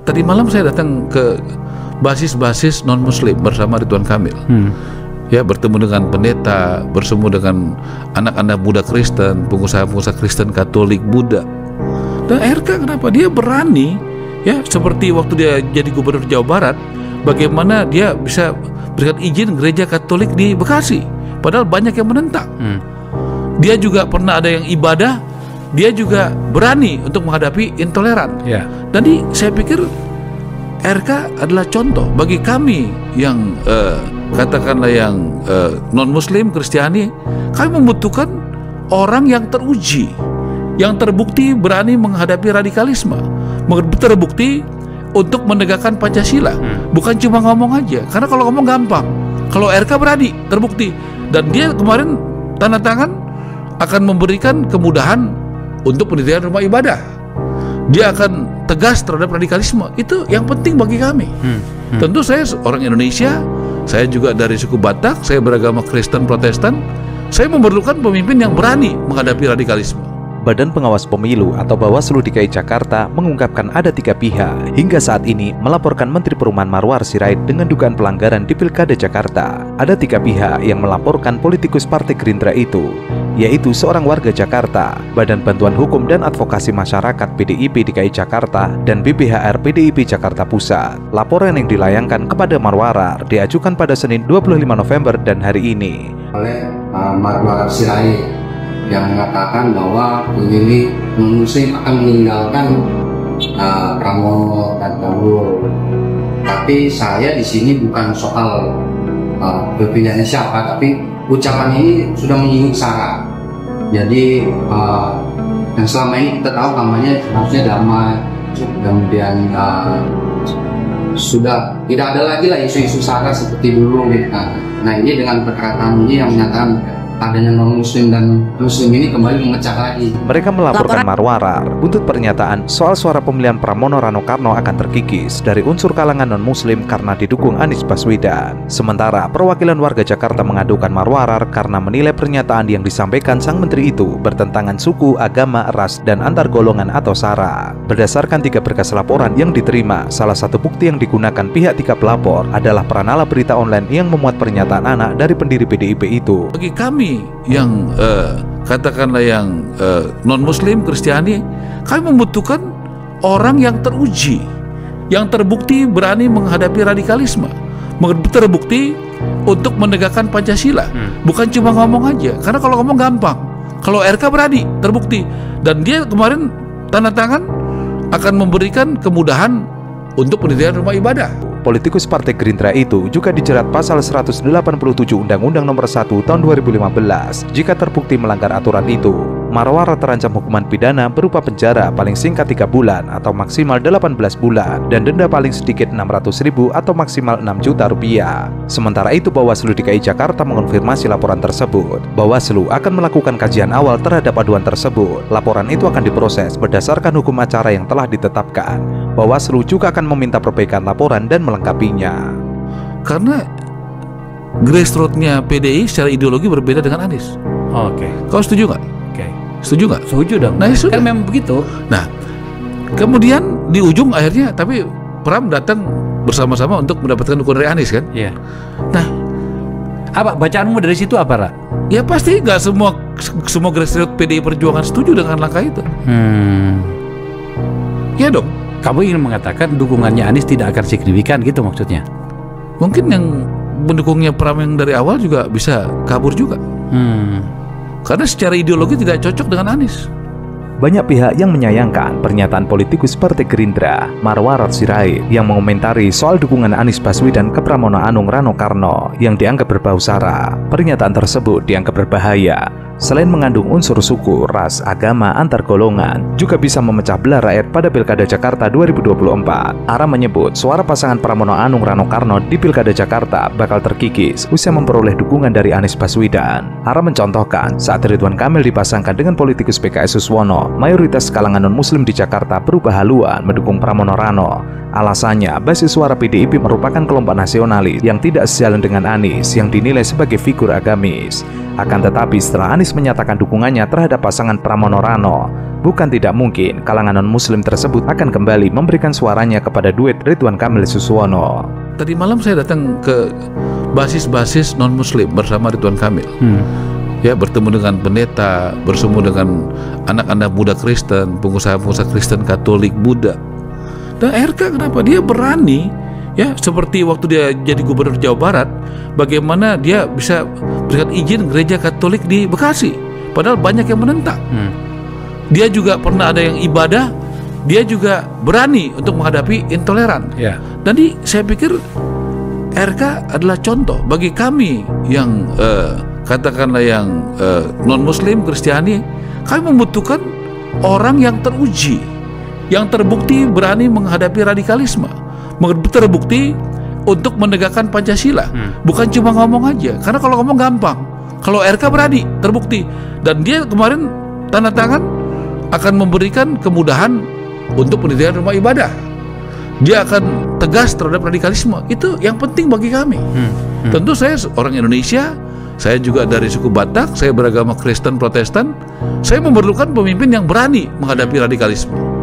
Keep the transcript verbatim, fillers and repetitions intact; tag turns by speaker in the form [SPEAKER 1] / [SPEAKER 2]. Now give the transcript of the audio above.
[SPEAKER 1] tadi malam saya datang ke basis-basis non-muslim bersama Ridwan Kamil. Hmm. Ya, bertemu dengan pendeta, bertemu dengan anak-anak muda Kristen, pengusaha-pengusaha Kristen, Katolik, Buddha. Dan R K kenapa dia berani, ya, seperti waktu dia jadi gubernur Jawa Barat, bagaimana dia bisa berikan izin gereja Katolik di Bekasi, padahal banyak yang menentang. Hmm. Dia juga pernah ada yang ibadah, dia juga berani untuk menghadapi intoleran. Ya. Dan saya pikir R K adalah contoh bagi kami yang uh, katakanlah yang uh, non-muslim, Kristiani. Kami membutuhkan orang yang teruji, yang terbukti berani menghadapi radikalisme, terbukti untuk menegakkan Pancasila. Hmm. Bukan cuma ngomong aja, karena kalau ngomong gampang. Kalau R K berani, terbukti. Dan dia kemarin tanda tangan akan memberikan kemudahan untuk pendirian rumah ibadah. Dia akan tegas terhadap radikalisme. Itu yang penting bagi kami. Hmm. Hmm. Tentu saya orang Indonesia, saya juga dari suku Batak, saya beragama Kristen Protestan. Saya memerlukan pemimpin yang berani menghadapi radikalisme.
[SPEAKER 2] Badan Pengawas Pemilu atau Bawaslu D K I Jakarta mengungkapkan ada tiga pihak hingga saat ini melaporkan Menteri Perumahan Marwar Sirait dengan dugaan pelanggaran di Pilkada Jakarta. Ada tiga pihak yang melaporkan politikus Partai Gerindra itu, yaitu seorang warga Jakarta, Badan Bantuan Hukum dan Advokasi Masyarakat P D I P D K I Jakarta, dan B B H R P D I P Jakarta Pusat. Laporan yang dilayangkan kepada Marwarar diajukan pada Senin dua puluh lima November dan hari ini
[SPEAKER 3] oleh uh, Marwar Sirait yang mengatakan bahwa pemilih non-muslim akan meninggalkan uh, Pramono dan Prabowo. Tapi saya di sini bukan soal uh, berpilihnya siapa, tapi ucapan ini sudah menyinggung sara. Jadi uh, yang selama ini kita tahu namanya harusnya damai, kemudian uh, sudah tidak ada lagi lah isu-isu sara seperti dulu. Nah, nah ini dengan perkataan ini yang menyatakan adanya non-muslim dan muslim ini kembali memecah lagi.
[SPEAKER 2] Mereka melaporkan Marwarar buntut pernyataan soal suara pemilihan Pramono Rano Karno akan terkikis dari unsur kalangan non-muslim karena didukung Anies Baswedan. Sementara perwakilan warga Jakarta mengadukan Marwarar karena menilai pernyataan yang disampaikan sang menteri itu bertentangan suku, agama, ras, dan antar golongan atau sara. Berdasarkan tiga berkas laporan yang diterima, salah satu bukti yang digunakan pihak tiga pelapor adalah peranala berita online yang memuat pernyataan anak dari pendiri P D I P itu.
[SPEAKER 1] Bagi kami yang uh, katakanlah yang uh, non-muslim, Kristiani, kami membutuhkan orang yang teruji, yang terbukti berani menghadapi radikalisme, terbukti untuk menegakkan Pancasila. Hmm. Bukan cuma ngomong aja, karena kalau ngomong gampang. Kalau R K berani, terbukti. Dan dia kemarin tanda tangan akan memberikan kemudahan untuk pendirian rumah ibadah.
[SPEAKER 2] Politikus Partai Gerindra itu juga dijerat pasal seratus delapan puluh tujuh Undang-Undang Nomor satu Tahun dua ribu lima belas. Jika terbukti melanggar aturan itu, Marwar terancam hukuman pidana berupa penjara paling singkat tiga bulan atau maksimal delapan belas bulan dan denda paling sedikit enam ratus ribu atau maksimal enam juta rupiah. Sementara itu, Bawaslu D K I Jakarta mengonfirmasi laporan tersebut. Bawaslu akan melakukan kajian awal terhadap aduan tersebut. Laporan itu akan diproses berdasarkan hukum acara yang telah ditetapkan. Bawaslu juga akan meminta perbaikan laporan dan melengkapinya.
[SPEAKER 1] Karena grassroots-nya P D I secara ideologi berbeda dengan Anies.
[SPEAKER 4] Oke. Okay.
[SPEAKER 1] Kau setuju nggak?
[SPEAKER 4] Oke. Okay.
[SPEAKER 1] Setuju nggak?
[SPEAKER 4] Setuju dong.
[SPEAKER 1] Nah, ya
[SPEAKER 4] kan memang begitu.
[SPEAKER 1] Nah, kemudian di ujung akhirnya, tapi Pram datang bersama-sama untuk mendapatkan dukungan dari Anies kan?
[SPEAKER 4] Iya.
[SPEAKER 1] Nah,
[SPEAKER 4] apa bacaanmu dari situ apa, Ra?
[SPEAKER 1] Ya pasti nggak semua semua grassroots P D I Perjuangan setuju dengan langkah itu.
[SPEAKER 4] Hmm.
[SPEAKER 1] Ya dong.
[SPEAKER 4] Kamu ingin mengatakan dukungannya Anies tidak akan signifikan gitu maksudnya?
[SPEAKER 1] Mungkin yang mendukungnya Pram yang dari awal juga bisa kabur juga.
[SPEAKER 4] Hmm.
[SPEAKER 1] Karena secara ideologi tidak cocok dengan Anies.
[SPEAKER 2] Banyak pihak yang menyayangkan pernyataan politikus Partai Gerindra, Marwar Sirait, yang mengomentari soal dukungan Anies Baswedan ke Pramono Anung Rano Karno yang dianggap berbau sara. Pernyataan tersebut dianggap berbahaya. Selain mengandung unsur suku, ras, agama, antar golongan, juga bisa memecah belah rakyat pada Pilkada Jakarta dua ribu dua puluh empat. Ara menyebut suara pasangan Pramono Anung Rano Karno di Pilkada Jakarta bakal terkikis usai memperoleh dukungan dari Anies Baswedan. Ara mencontohkan saat Ridwan Kamil dipasangkan dengan politikus P K S Suswono, mayoritas kalangan non-muslim di Jakarta berubah haluan mendukung Pramono Rano. Alasannya, basis suara P D I P merupakan kelompok nasionalis yang tidak sejalan dengan Anies yang dinilai sebagai figur agamis. Akan tetapi setelah Anies menyatakan dukungannya terhadap pasangan Pramono Rano, bukan tidak mungkin kalangan non-muslim tersebut akan kembali memberikan suaranya kepada duet Ridwan Kamil Suswono.
[SPEAKER 1] Tadi malam saya datang ke basis-basis non-muslim bersama Ridwan Kamil.
[SPEAKER 4] Hmm.
[SPEAKER 1] Ya, bertemu dengan pendeta, bertemu dengan anak-anak muda Kristen, pengusaha-pengusaha Kristen, Katolik, Buddha. Dan R K kenapa dia berani, ya, seperti waktu dia jadi gubernur Jawa Barat, bagaimana dia bisa berikan izin gereja Katolik di Bekasi, padahal banyak yang menentang.
[SPEAKER 4] Hmm.
[SPEAKER 1] Dia juga pernah ada yang ibadah, dia juga berani untuk menghadapi intoleran.
[SPEAKER 4] Ya.
[SPEAKER 1] Jadi saya pikir R K adalah contoh bagi kami yang uh, katakanlah yang uh, non-muslim, Kristiani. Kami membutuhkan orang yang teruji, yang terbukti berani menghadapi radikalisme, terbukti untuk menegakkan Pancasila. Hmm. Bukan cuma ngomong aja, karena kalau ngomong gampang. Kalau R K berani, terbukti. Dan dia kemarin tanda tangan akan memberikan kemudahan untuk pendirian rumah ibadah. Dia akan tegas terhadap radikalisme. Itu yang penting bagi kami. Hmm. Hmm. Tentu saya orang Indonesia, saya juga dari suku Batak, saya beragama Kristen Protestan. Saya memerlukan pemimpin yang berani menghadapi radikalisme.